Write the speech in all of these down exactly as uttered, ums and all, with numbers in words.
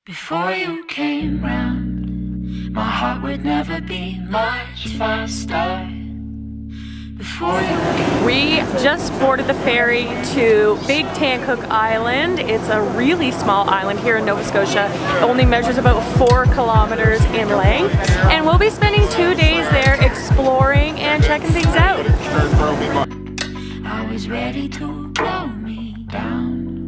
Before you came round, my heart would never be much faster. Before you came We just boarded the ferry to Big Tancook Island. It's a really small island here in Nova Scotia. It only measures about four kilometers in length. And we'll be spending two days there exploring and checking things out. I was ready to blow me down.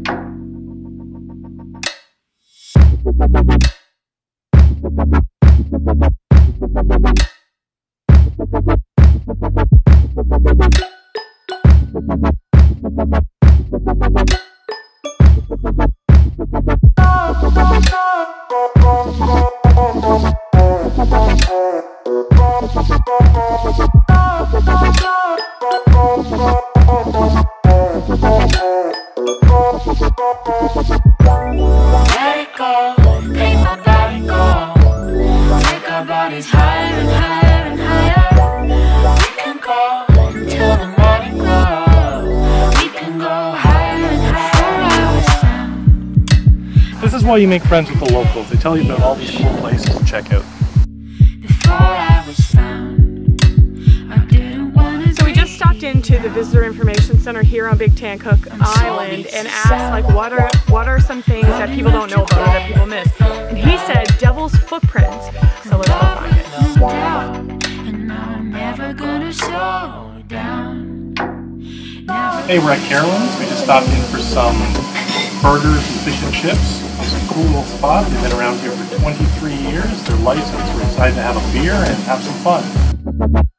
Let it go, make my body go. Take our bodies higher and higher and higher. We can go until the morning glow. We can go higher and higher. This is why you make friends with the locals. They tell you about all these cool places to check out. Before I was found, I didn't want to. So we just stopped into the Visitor Information Center here on Big Tancook Island and asked, like, what are what are some things that people don't know about or that people miss? And he said devil's footprints. So let's go find it. And I'm never gonna slow down. Hey, we're at Carolyn's. We just stopped in for some burgers and fish and chips. It's a cool little spot. They've been around here for twenty-three years. They're licensed. We're excited to have a beer and have some fun.